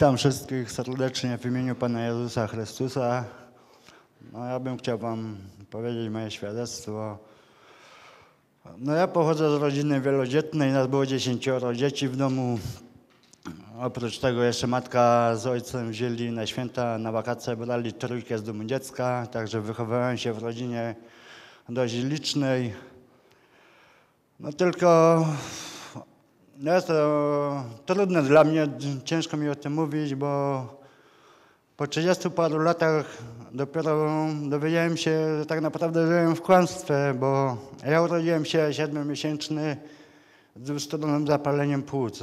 Witam wszystkich serdecznie w imieniu Pana Jezusa Chrystusa. No, ja bym chciał Wam powiedzieć moje świadectwo. No, ja pochodzę z rodziny wielodzietnej, nas było 10 dzieci w domu. Oprócz tego jeszcze matka z ojcem wzięli na święta, na wakacje brali trójkę z domu dziecka, także wychowałem się w rodzinie dość licznej. No tylko jest to trudne dla mnie, ciężko mi o tym mówić, bo po 30 paru latach dopiero dowiedziałem się, że tak naprawdę żyłem w kłamstwie, bo ja urodziłem się 7-miesięczny z dwustronnym zapaleniem płuc.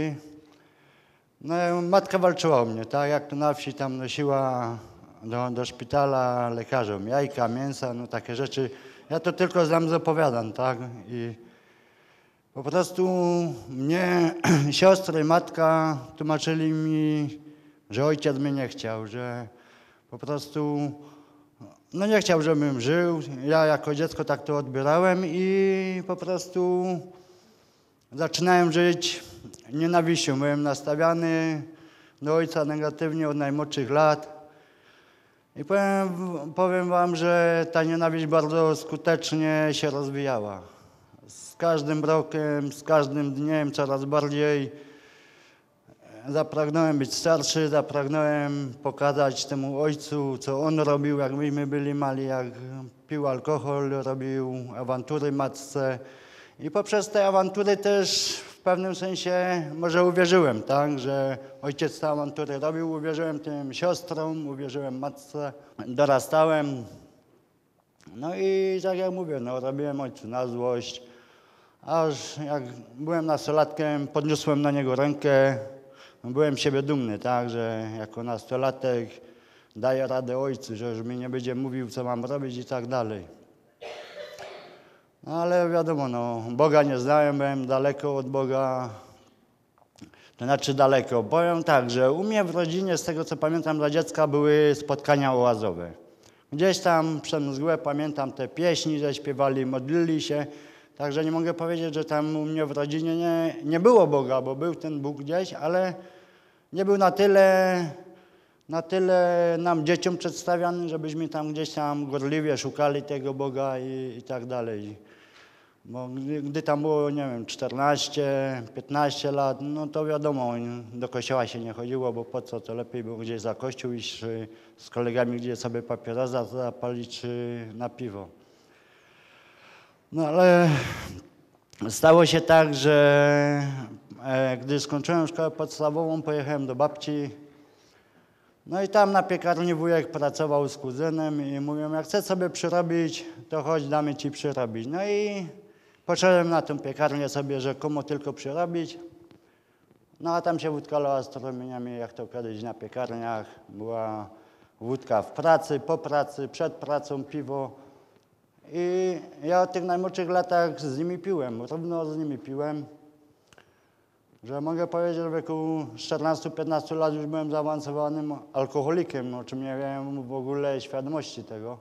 No i matka walczyła o mnie, tak jak to na wsi tam nosiła do szpitala lekarzom jajka, mięsa, no takie rzeczy. Ja to tylko znam z opowiadań, tak? I po prostu mnie siostry, matka tłumaczyli mi, że ojciec mnie nie chciał, że po prostu no nie chciał, żebym żył. Ja jako dziecko tak to odbierałem i po prostu zaczynałem żyć nienawiścią. Byłem nastawiany do ojca negatywnie od najmłodszych lat. I powiem Wam, że ta nienawiść bardzo skutecznie się rozwijała. Z każdym rokiem, z każdym dniem coraz bardziej zapragnąłem być starszy, zapragnąłem pokazać temu ojcu, co on robił, jak my byli mali, jak pił alkohol, robił awantury matce. I poprzez te awantury też w pewnym sensie może uwierzyłem, tak, że ojciec te awantury robił, uwierzyłem tym siostrom, uwierzyłem matce, dorastałem. No i tak jak mówię, no, robiłem ojcu na złość, aż jak byłem nastolatkiem, podniosłem na niego rękę, byłem siebie dumny, tak, że jako nastolatek daję radę ojcu, że już mi nie będzie mówił, co mam robić i tak dalej. No ale wiadomo, no, Boga nie znałem, byłem daleko od Boga, to znaczy daleko. Powiem tak, że u mnie w rodzinie, z tego co pamiętam dla dziecka, były spotkania oazowe. Gdzieś tam przez mgłę pamiętam te pieśni, że śpiewali, modlili się. Także nie mogę powiedzieć, że tam u mnie w rodzinie nie było Boga, bo był ten Bóg gdzieś, ale nie był na tyle nam dzieciom przedstawiany, żebyśmy tam gdzieś tam gorliwie szukali tego Boga i tak dalej. Bo gdy tam było, nie wiem, 14, 15 lat, no to wiadomo, do kościoła się nie chodziło, bo po co, to lepiej było gdzieś za kościół iść, czy z kolegami gdzieś sobie papierosa zapalić, czy na piwo. No ale stało się tak, że gdy skończyłem szkołę podstawową, pojechałem do babci. No i tam na piekarni wujek pracował z kuzynem i mówią, jak chcesz sobie przyrobić, to chodź, damy ci przyrobić. No i poszedłem na tę piekarnię sobie rzekomo tylko przyrobić. No a tam się wódka lała z strumieniami, jak to kiedyś na piekarniach. Była wódka w pracy, po pracy, przed pracą, piwo. I ja od tych najmłodszych latach z nimi piłem, równo z nimi piłem. Że mogę powiedzieć, że w wieku 14-15 lat już byłem zaawansowanym alkoholikiem, o czym nie miałem w ogóle świadomości tego.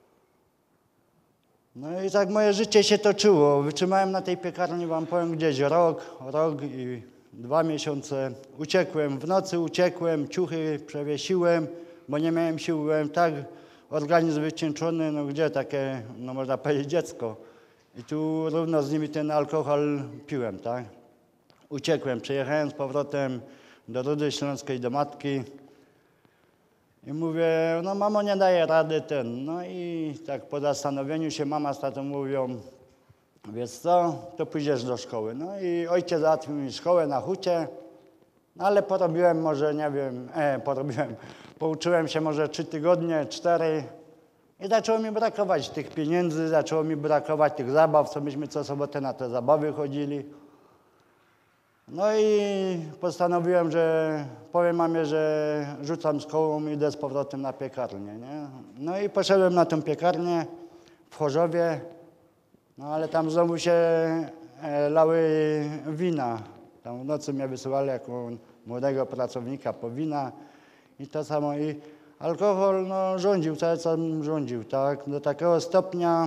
No i tak moje życie się toczyło. Wytrzymałem na tej piekarni, wam powiem, gdzieś rok i 2 miesiące. Uciekłem, w nocy uciekłem, ciuchy przewiesiłem, bo nie miałem sił, byłem tak organizm wycieńczony, no gdzie takie, no można powiedzieć, dziecko. I tu równo z nimi ten alkohol piłem, tak? Uciekłem, przyjechałem z powrotem do Rudy Śląskiej, do matki i mówię, no mamo, nie daje rady No i tak po zastanowieniu się mama z tatą mówią, wiesz co, to pójdziesz do szkoły. No i ojciec załatwił mi szkołę na hucie, no ale porobiłem może, nie wiem, pouczyłem się może 3 tygodnie, 4 i zaczęło mi brakować tych pieniędzy, zaczęło mi brakować tych zabaw, co myśmy co sobotę na te zabawy chodzili. No i postanowiłem, że powiem mamie, że rzucam szkołą i idę z powrotem na piekarnię, nie? No i poszedłem na tę piekarnię w Chorzowie, no ale tam znowu się lały wina. Tam w nocy mnie wysyłali jako młodego pracownika po wina i to samo. I alkohol no, rządził, cały czas rządził, tak? Do takiego stopnia,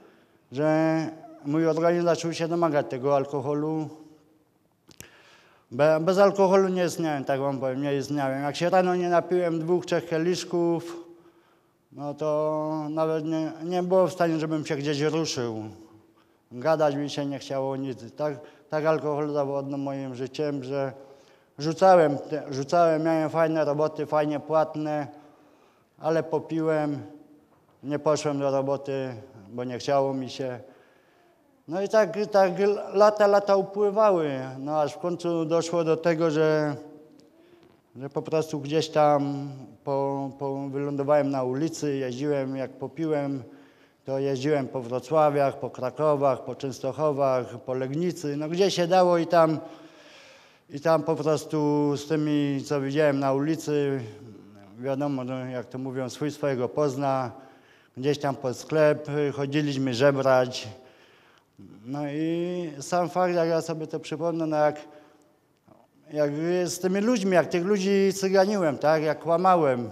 że mój organizm zaczął się domagać tego alkoholu. Bez alkoholu nie istniałem, tak wam powiem, nie istniałem. Jak się rano nie napiłem 2-3 kieliszków, no to nawet nie było w stanie, żebym się gdzieś ruszył. Gadać mi się nie chciało nic. Tak alkohol zawładnął moim życiem, że rzucałem, miałem fajne roboty, fajnie płatne, ale popiłem, nie poszłem do roboty, bo nie chciało mi się. No i tak lata upływały, no aż w końcu doszło do tego, że po prostu gdzieś tam wylądowałem na ulicy, jeździłem, jak popiłem, to jeździłem po Wrocławiach, po Krakowach, po Częstochowach, po Legnicy, no gdzie się dało i tam po prostu z tymi, co widziałem na ulicy, wiadomo, no, jak to mówią, swój swojego pozna, gdzieś tam pod sklep, chodziliśmy żebrać. No i sam fakt, jak ja sobie to przypomnę, no jak z tymi ludźmi, jak tych ludzi cyganiłem, tak, jak kłamałem,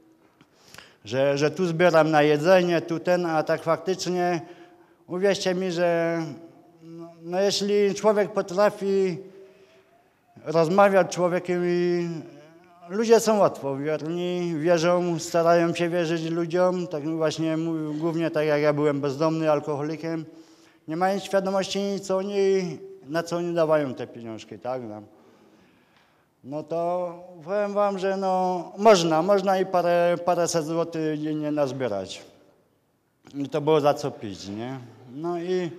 że tu zbieram na jedzenie, tu a tak faktycznie, uwierzcie mi, że no jeśli człowiek potrafi rozmawiać z człowiekiem i ludzie są łatwowierni, wierzą, starają się wierzyć ludziom, tak właśnie mówię, głównie tak jak ja byłem bezdomny, alkoholikiem, nie mając świadomości, na co oni dawają te pieniążki, tak nam. No to powiem wam, że no można i paręset złotych dziennie nazbierać. I to było za co pić, nie? No i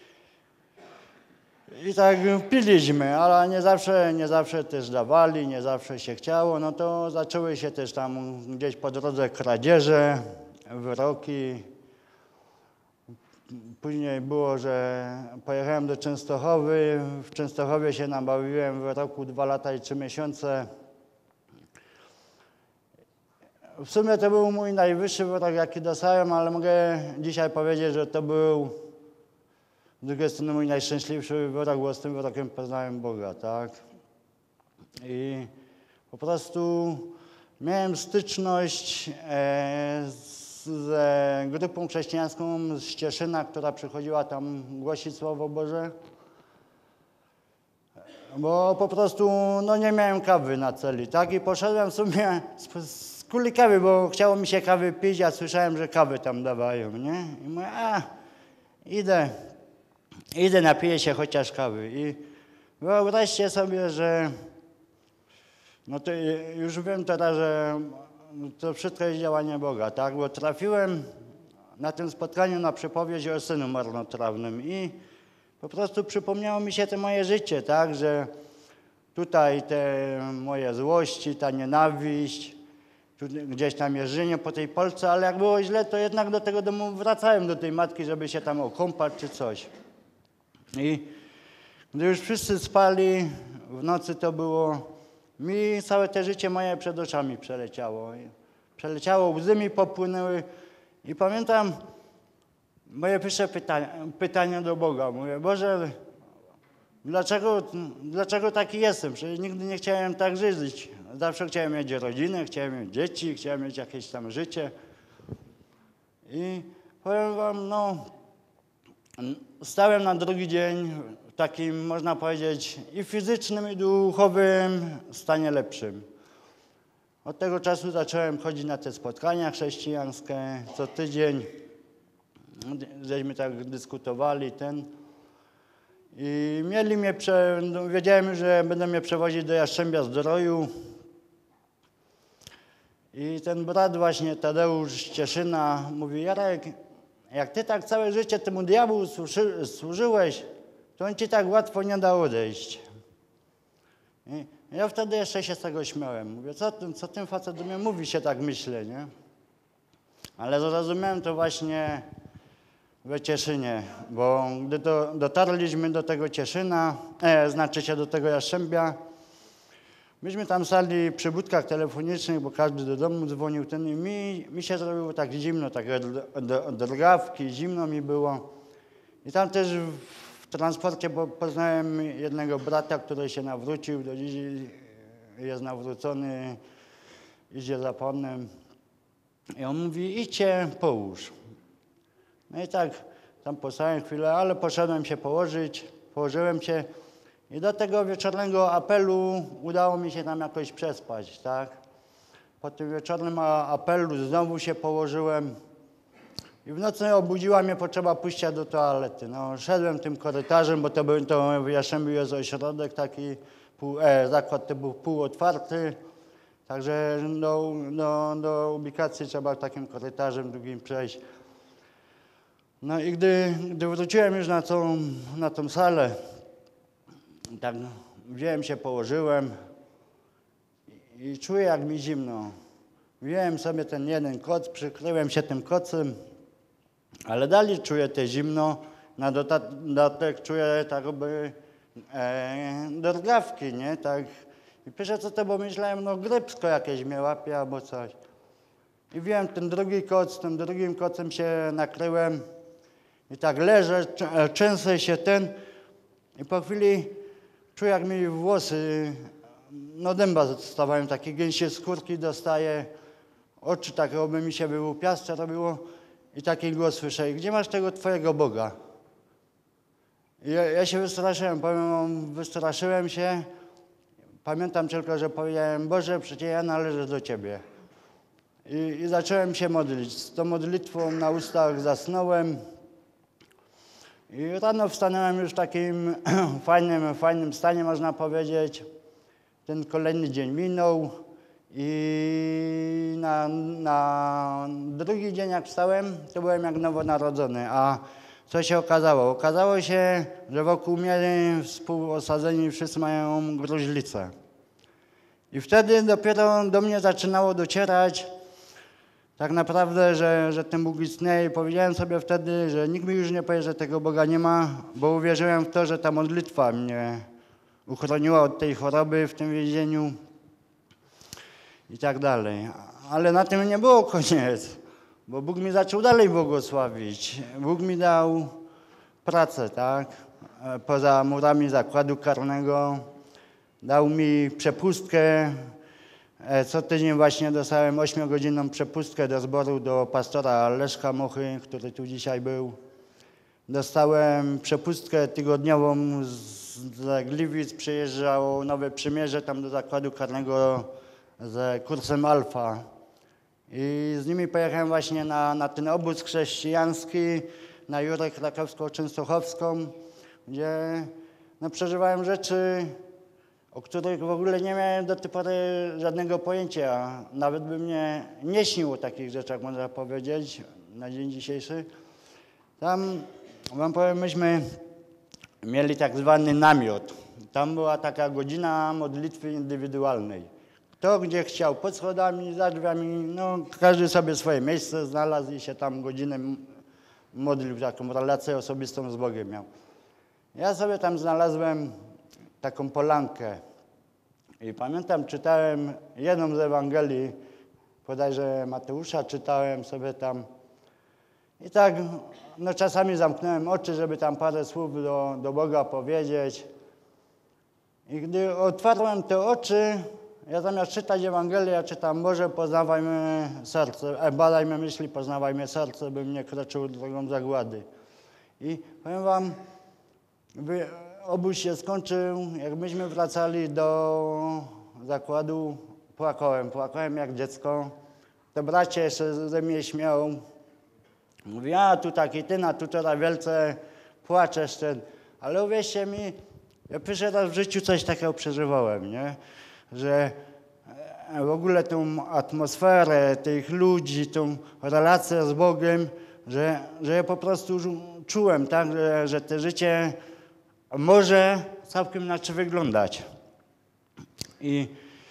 tak piliśmy, ale nie zawsze też dawali, nie zawsze się chciało. No to zaczęły się też tam gdzieś po drodze kradzieże, wyroki. Później było, że pojechałem do Częstochowy. W Częstochowie się nabawiłem wyroku 2 lata i 3 miesiące. W sumie to był mój najwyższy wyrok, jaki dostałem, ale mogę dzisiaj powiedzieć, że to był z drugiej strony mój najszczęśliwszy wyrok, bo z tym wyrokiem poznałem Boga, tak? I po prostu miałem styczność z grupą chrześcijańską z Cieszyna, która przychodziła tam głosić Słowo Boże. Bo po prostu no, nie miałem kawy na celi, tak? I poszedłem w sumie z kuli kawy, bo chciało mi się kawy pić, a słyszałem, że kawy tam dawają, nie? I mówię, idę, napiję się chociaż kawy. I wyobraźcie sobie, że no to już wiem teraz, że to wszystko jest działanie Boga, tak? Bo trafiłem na tym spotkaniu na przypowieść o synu marnotrawnym i po prostu przypomniało mi się to moje życie, tak? Że tutaj te moje złości, ta nienawiść, gdzieś tam jeżdżenie po tej Polsce, ale jak było źle, to jednak do tego domu wracałem, do tej matki, żeby się tam okąpać czy coś. I gdy już wszyscy spali, w nocy to było, mi całe te życie moje przed oczami przeleciało, łzy mi popłynęły i pamiętam moje pierwsze pytanie do Boga. Mówię, Boże, dlaczego taki jestem? Przecież nigdy nie chciałem tak żyć. Zawsze chciałem mieć rodzinę, chciałem mieć dzieci, chciałem mieć jakieś tam życie. I powiem wam, no, stałem na drugi dzień w takim, można powiedzieć, i fizycznym, i duchowym stanie lepszym. Od tego czasu zacząłem chodzić na te spotkania chrześcijańskie co tydzień. Żeśmy tak dyskutowali i mieli mnie, wiedziałem, że będą mnie przewozić do Jastrzębia Zdroju. I ten brat właśnie, Tadeusz z Cieszyna, mówi, Jarek, jak ty tak całe życie temu diabłu służyłeś, to on ci tak łatwo nie da odejść. I ja wtedy jeszcze się z tego śmiałem. Mówię, co ten facet do mnie mówi, się tak myślę, nie? Ale zrozumiałem to właśnie we Cieszynie, bo gdy dotarliśmy do tego Cieszyna, znaczy się do tego Jastrzębia, myśmy tam stali przy budkach telefonicznych, bo każdy do domu dzwonił, i mi się zrobiło tak zimno, takie drgawki, zimno mi było. I tam też w transporcie poznałem jednego brata, który się nawrócił, do dziś jest nawrócony, idzie za Panem. I on mówi, idźcie, połóż. No i tak tam postałem chwilę, ale poszedłem się położyć, położyłem się I do tego wieczornego apelu udało mi się tam jakoś przespać, tak? Po tym wieczornym apelu znowu się położyłem i w nocy obudziła mnie potrzeba pójścia do toalety. No, szedłem tym korytarzem, bo to w Jastrzębiu jest ośrodek taki, zakład to był półotwarty, także do ubikacji trzeba takim korytarzem drugim przejść. No i gdy wróciłem już na tą salę, tak wziąłem się, położyłem i czuję, jak mi zimno. Wziąłem sobie ten jeden koc, przykryłem się tym kocem, ale dalej czuję te zimno, na dodatek czuję tak jakby drgawki, nie? Tak. I pierwsze co to, bo myślałem, no grypsko jakieś mnie łapie albo coś. I wziąłem ten drugi koc, tym drugim kocem się nakryłem i tak leżę, trzęsę się i po chwili czuję, jak mi włosy, no dęba stawają, takie gęsie skórki dostaję, oczy tak jakby mi się wyłupiaste robiło i taki głos słyszę: gdzie masz tego twojego Boga? I ja się wystraszyłem, powiem wam, wystraszyłem się. Pamiętam tylko, że powiedziałem: Boże, przecież ja należę do Ciebie. I zacząłem się modlić. Z tą modlitwą na ustach zasnąłem. I rano wstanąłem już w takim fajnym stanie, można powiedzieć. Ten kolejny dzień minął i na drugi dzień jak wstałem, to byłem jak nowonarodzony. A co się okazało? Okazało się, że wokół mnie współosadzeni wszyscy mają gruźlicę. I wtedy dopiero do mnie zaczynało docierać tak naprawdę, że ten Bóg istnieje. I powiedziałem sobie wtedy, że nikt mi już nie powie, że tego Boga nie ma, bo uwierzyłem w to, że ta modlitwa mnie uchroniła od tej choroby w tym więzieniu i tak dalej. Ale na tym nie było koniec, bo Bóg mi zaczął dalej błogosławić. Bóg mi dał pracę, tak? Poza murami zakładu karnego. Dał mi przepustkę. Co tydzień właśnie dostałem 8-godzinną przepustkę do zboru do pastora Leszka Mochy, który tu dzisiaj był. Dostałem przepustkę tygodniową z Gliwic, przyjeżdżało Nowe Przymierze tam do zakładu karnego z kursem Alfa. I z nimi pojechałem właśnie na ten obóz chrześcijański, na Jurę Krakowsko-Częstochowską, gdzie no, przeżywałem rzeczy, o których w ogóle nie miałem do tej pory żadnego pojęcia. Nawet by mnie nie śniło o takich rzeczach, można powiedzieć, na dzień dzisiejszy. Tam, wam powiem, myśmy mieli tak zwany namiot. Tam była taka godzina modlitwy indywidualnej. Kto gdzie chciał, pod schodami, za drzwiami, no każdy sobie swoje miejsce znalazł i się tam godzinę modlił, taką relację osobistą z Bogiem miał. Ja sobie tam znalazłem taką polankę i pamiętam, czytałem jedną z Ewangelii, bodajże Mateusza, czytałem sobie tam i tak no, czasami zamknąłem oczy, żeby tam parę słów do Boga powiedzieć. I gdy otwarłem te oczy, ja zamiast czytać Ewangelię, ja czytam: Boże, poznawajmy serce, badajmy myśli, poznawajmy serce, bym nie kroczył drogą zagłady. I powiem wam, obóz się skończył, jak myśmy wracali do zakładu, płakałem jak dziecko. To bracie jeszcze ze mnie śmiał. Mówi: a tu taki ty, na tu wczoraj wielce płaczesz. Ale uwierzcie mi, ja pierwszy raz w życiu coś takiego przeżywałem, nie? Że w ogóle tą atmosferę tych ludzi, tą relację z Bogiem, że ja po prostu czułem, tak, że to życie może całkiem inaczej wyglądać. I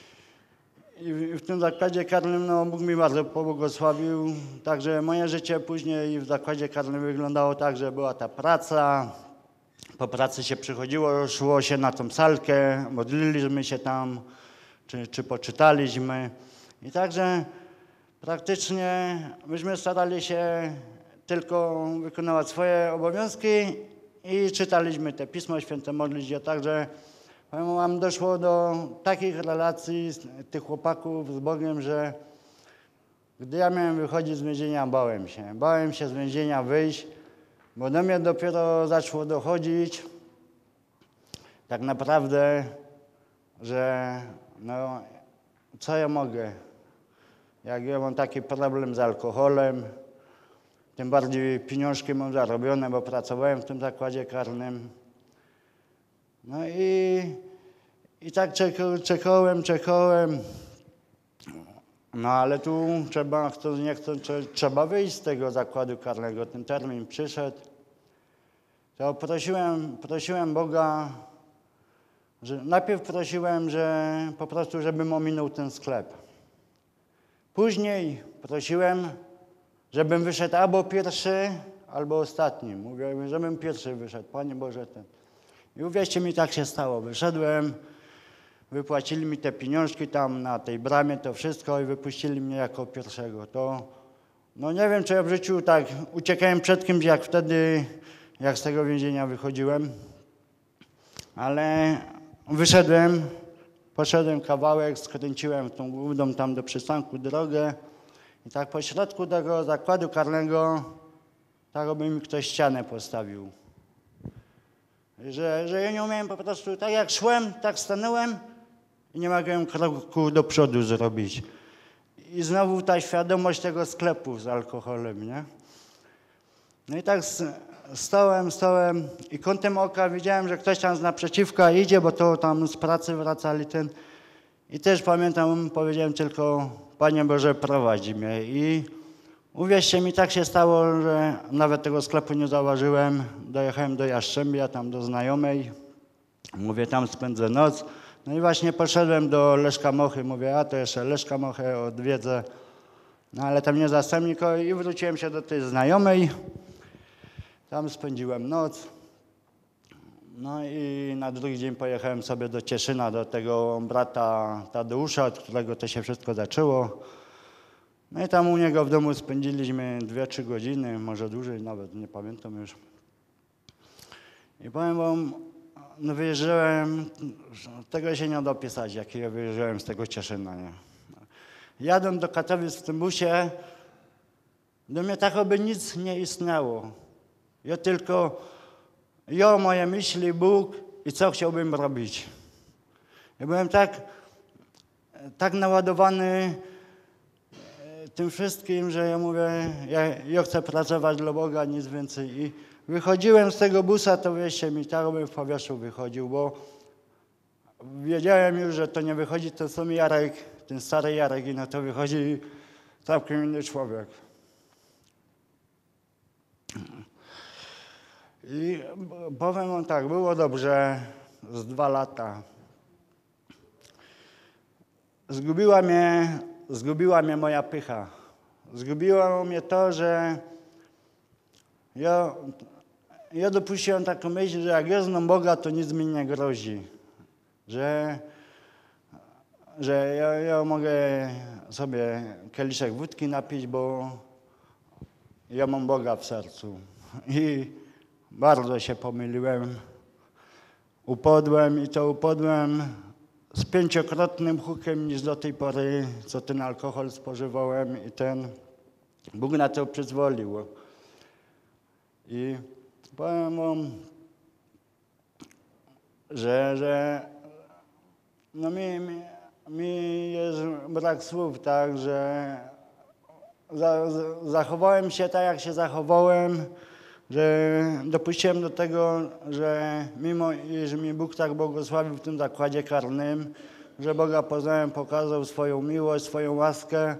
w tym zakładzie karnym no, Bóg mi bardzo pobłogosławił. Także moje życie później w zakładzie karnym wyglądało tak, że była ta praca. Po pracy się przychodziło, szło się na tą salkę, modliliśmy się tam, czy poczytaliśmy. I także praktycznie myśmy starali się tylko wykonywać swoje obowiązki i czytaliśmy te Pismo Święte, modlić się. Także powiem wam, doszło do takich relacji tych chłopaków z Bogiem, że gdy ja miałem wychodzić z więzienia, bałem się z więzienia wyjść, bo do mnie dopiero zaczęło dochodzić, tak naprawdę, że no, co ja mogę? Jak ja mam taki problem z alkoholem, tym bardziej pieniążki mam zarobione, bo pracowałem w tym zakładzie karnym. No i tak czekałem. No ale tu trzeba, chcąc nie chcąc, trzeba wyjść z tego zakładu karnego. Ten termin przyszedł. To prosiłem Boga, że najpierw prosiłem, że po prostu, żebym ominął ten sklep. Później prosiłem, żebym wyszedł albo pierwszy, albo ostatni. Mówię, żebym pierwszy wyszedł. Panie Boże, ten. I uwierzcie mi, tak się stało. Wyszedłem, wypłacili mi te pieniążki tam na tej bramie, to wszystko i wypuścili mnie jako pierwszego. To, no nie wiem, czy ja w życiu tak uciekałem przed kimś, jak wtedy, jak z tego więzienia wychodziłem. Ale wyszedłem, poszedłem kawałek, skręciłem w tą główną tam do przystanku drogę i tak po środku tego zakładu karnego tak by mi ktoś ścianę postawił. Że ja nie umiałem po prostu, tak jak szłem, tak stanąłem i nie mogłem kroku do przodu zrobić. I znowu ta świadomość tego sklepu z alkoholem, nie? No i tak stałem i kątem oka widziałem, że ktoś tam z naprzeciwka idzie, bo to tam z pracy wracali ten. I też pamiętam, powiedziałem tylko, Panie Boże, prowadź mnie. I uwierzcie mi, tak się stało, że nawet tego sklepu nie zauważyłem. Dojechałem do Jastrzębia, tam do znajomej. Mówię, tam spędzę noc. No i właśnie poszedłem do Leszka Mochy. Mówię, a to jeszcze Leszka Mochę odwiedzę. No ale tam nie zastałem nikogo i wróciłem się do tej znajomej. Tam spędziłem noc. No i na drugi dzień pojechałem sobie do Cieszyna, do tego brata Tadeusza, od którego to się wszystko zaczęło. No i tam u niego w domu spędziliśmy 2-3 godziny, może dłużej nawet, nie pamiętam już. I powiem wam, no wyjeżdżałem, tego się nie da opisać, jak ja wyjeżdżałem z tego Cieszyna. Nie? Jadąc do Katowic w tym busie, do mnie tak by nic nie istniało. Ja tylko, moje myśli, Bóg i co chciałbym robić. Ja byłem tak naładowany tym wszystkim, że ja mówię, ja chcę pracować dla Boga, nic więcej. I wychodziłem z tego busa, to wierzcie mi, tak bym w powietrzu wychodził, bo wiedziałem już, że to nie wychodzi ten sam Jarek, ten stary Jarek i na to wychodzi całkiem inny człowiek. I powiem wam tak, było dobrze z 2 lata. Zgubiła mnie moja pycha. Zgubiło mnie to, że ja dopuściłem taką myśl, że jak ja znam Boga, to nic mi nie grozi. Że ja mogę sobie kieliszek wódki napić, bo ja mam Boga w sercu. I bardzo się pomyliłem. Upodłem z 5-krotnym hukiem niż do tej pory, co ten alkohol spożywałem i Bóg na to przyzwolił. I powiem wam, że no mi jest brak słów, tak, że zachowałem się tak, jak się zachowałem, że dopuściłem do tego, że mimo iż mi Bóg tak błogosławił w tym zakładzie karnym, że Boga poznałem, pokazał swoją miłość, swoją łaskę,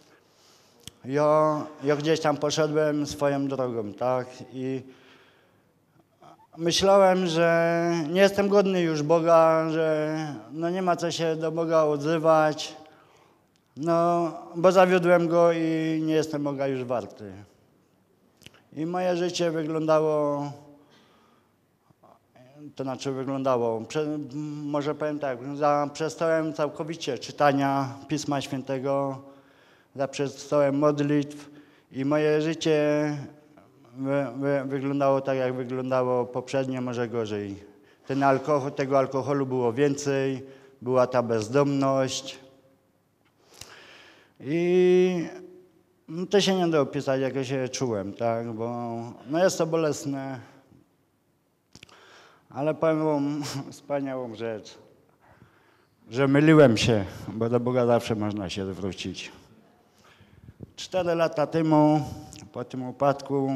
ja gdzieś tam poszedłem swoją drogą, tak? I myślałem, że nie jestem godny już Boga, że no nie ma co się do Boga odzywać, no bo zawiodłem Go i nie jestem Boga już warty. I moje życie wyglądało, może powiem tak, zaprzestałem całkowicie czytania Pisma Świętego, zaprzestałem modlitw i moje życie wyglądało tak, jak wyglądało poprzednio, może gorzej. Tego alkoholu było więcej, była ta bezdomność i to się nie da opisać, jak ja się czułem, tak, bo no jest to bolesne, Ale powiem wam wspaniałą rzecz, że myliłem się, bo do Boga zawsze można się zwrócić. 4 lata temu, po tym upadku,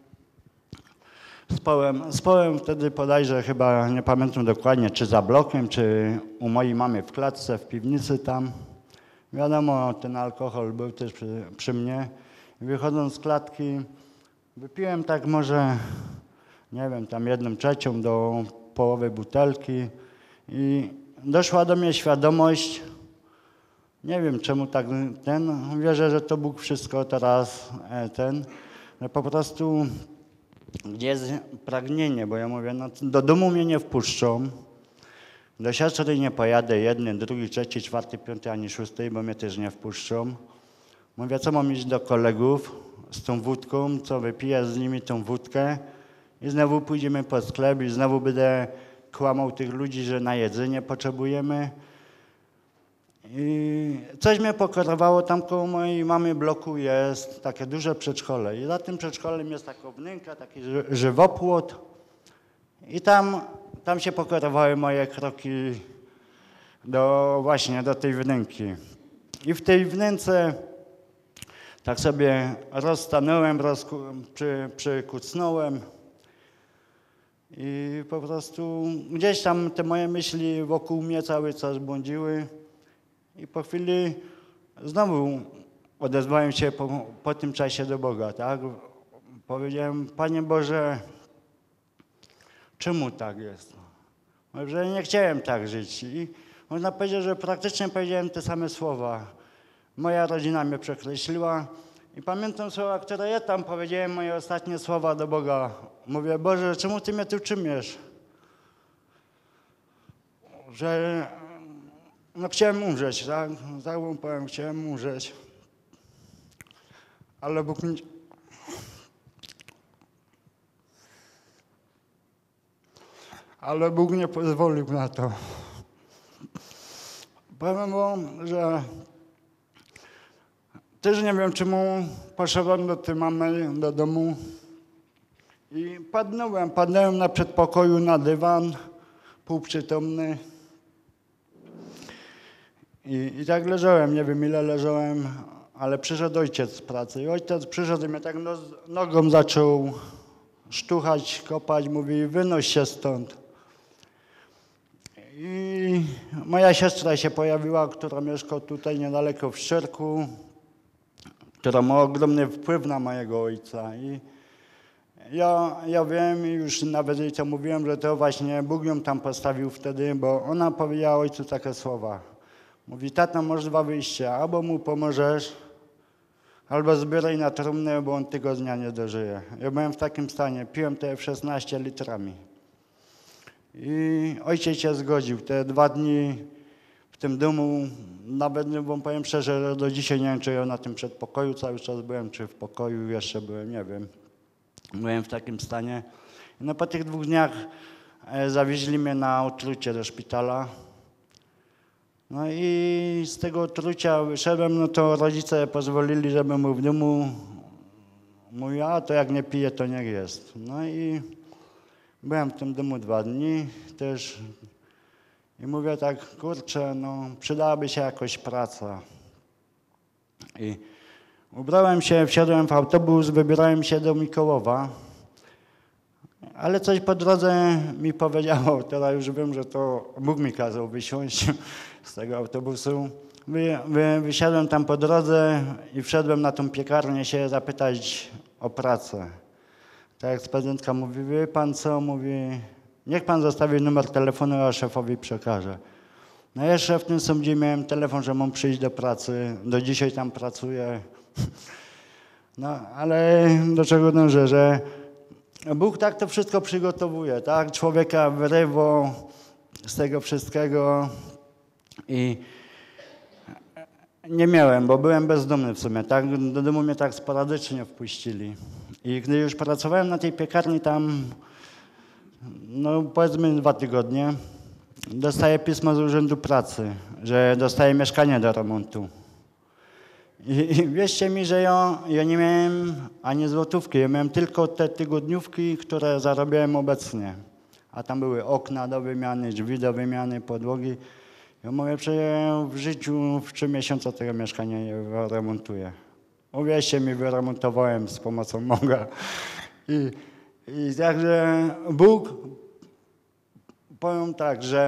spałem wtedy bodajże chyba, nie pamiętam dokładnie, czy za blokiem, czy u mojej mamy w klatce, w piwnicy tam. Wiadomo, ten alkohol był też przy mnie. Wychodząc z klatki, wypiłem tak może, nie wiem, tam 1/3 do połowy butelki i doszła do mnie świadomość, nie wiem czemu tak wierzę, że to Bóg wszystko teraz że po prostu gdzie jest pragnienie, bo ja mówię, no do domu mnie nie wpuszczą, do siostry nie pojadę 1, 2, 3, 4, 5 ani 6, bo mnie też nie wpuszczą. Mówię, co mam iść do kolegów z tą wódką, co wypiję z nimi tą wódkę i znowu pójdziemy po sklep i znowu będę kłamał tych ludzi, że na jedzenie potrzebujemy. I coś mnie pokierowało, tam koło mojej mamy bloku jest takie duże przedszkole i za tym przedszkolem jest taka wnęka, taki żywopłot i tam się pokierowały moje kroki właśnie do tej wnęki. I w tej wnęce tak sobie rozstanąłem, przykucnąłem i po prostu gdzieś tam te moje myśli wokół mnie cały czas błądziły. I po chwili znowu odezwałem się po tym czasie do Boga, tak? Powiedziałem, Panie Boże, czemu tak jest? Mówię, że nie chciałem tak żyć. I można powiedzieć, że praktycznie powiedziałem te same słowa. Moja rodzina mnie przekreśliła i pamiętam słowa, które ja tam powiedziałem, moje ostatnie słowa do Boga. Mówię, Boże, czemu Ty mnie tu trzymiesz? Że no chciałem umrzeć, tak? Tak wam powiem, chciałem umrzeć. Ale Bóg nie pozwolił na to. Powiem wam, że też nie wiem, czemu poszedłem do tej mamy, do domu i padnąłem na przedpokoju na dywan, półprzytomny. I tak leżałem, nie wiem ile leżałem, ale przyszedł ojciec z pracy i ojciec przyszedł i mnie tak nogą zaczął sztuchać, kopać, mówi, wynoś się stąd. I moja siostra się pojawiła, która mieszka tutaj niedaleko w Szczerku, która ma ogromny wpływ na mojego ojca. I ja wiem i już nawet jej to mówiłem, że to właśnie Bóg ją tam postawił wtedy, bo ona powiedziała ojcu takie słowa. Mówi, tata, masz 2 wyjścia, albo mu pomożesz, albo zbieraj na trumnę, bo on tego dnia nie dożyje. Ja byłem w takim stanie, piłem te 16 litrami. I ojciec się zgodził. Te 2 dni w tym domu, nawet wam powiem szczerze, że do dzisiaj nie wiem, czy ja na tym przedpokoju cały czas byłem, czy w pokoju jeszcze byłem, nie wiem. Byłem w takim stanie. No po tych 2 dniach zawieźli mnie na otrucie do szpitala. No i z tego otrucia wyszedłem, no to rodzice pozwolili, żebym był w domu. Mówi, a to jak nie pije, to niech jest. No i byłem w tym domu 2 dni też i mówię tak, kurczę, no przydałaby się jakoś praca. I ubrałem się, wsiadłem w autobus, wybierałem się do Mikołowa, ale coś po drodze mi powiedziało, teraz już wiem, że to Bóg mi kazał wysiąść z tego autobusu. Wysiadłem tam po drodze i wszedłem na tą piekarnię się zapytać o pracę. Tak jak ekspedyentka mówi, wie pan co? Mówi, niech pan zostawi numer telefonu, a szefowi przekaże. No jeszcze w tym sądzie miałem telefon, że mam przyjść do pracy. Do dzisiaj tam pracuję. No ale do czego dążę, że Bóg tak to wszystko przygotowuje, tak? Człowieka wyrywa z tego wszystkiego i nie miałem, bo byłem bezdomny w sumie, tak? Do domu mnie tak sporadycznie wpuścili. I gdy już pracowałem na tej piekarni tam, no powiedzmy 2 tygodnie, dostaję pismo z Urzędu Pracy, że dostaję mieszkanie do remontu. I wierzcie mi, że ja nie miałem ani złotówki, ja miałem tylko te tygodniówki, które zarabiałem obecnie. a tam były okna do wymiany, drzwi do wymiany, podłogi. Ja mówię, że w życiu w 3 miesiące tego mieszkania nie wyremontuję. Uwierzcie mi, wyremontowałem z pomocą Boga. I także Bóg, powiem tak, że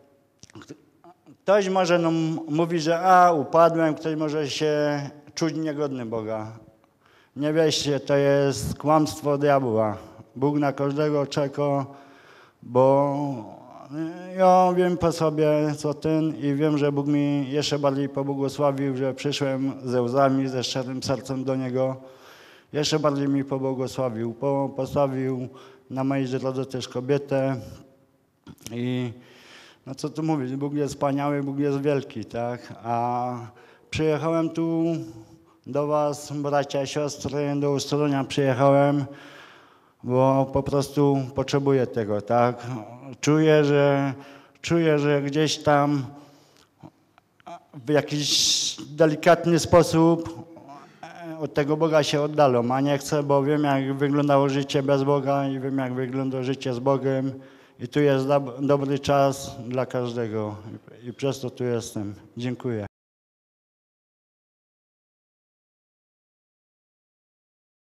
ktoś może mówić, że upadłem, ktoś może się czuć niegodny Boga. Nie wierzcie, to jest kłamstwo diabła. Bóg na każdego czeka, bo ja wiem po sobie, co i wiem, że Bóg mi jeszcze bardziej pobłogosławił, że przyszłem ze łzami, ze szczerym sercem do Niego. Jeszcze bardziej mi pobłogosławił, postawił na mojej drodze też kobietę i no co tu mówić, Bóg jest wspaniały, Bóg jest wielki, tak? A przyjechałem tu do was, bracia, siostry, do Ustronia przyjechałem, bo po prostu potrzebuję tego, tak? Czuję, że gdzieś tam w jakiś delikatny sposób od tego Boga się oddalam, a nie chcę, bo wiem, jak wyglądało życie bez Boga i wiem, jak wygląda życie z Bogiem i tu jest dobry czas dla każdego i przez to tu jestem. Dziękuję.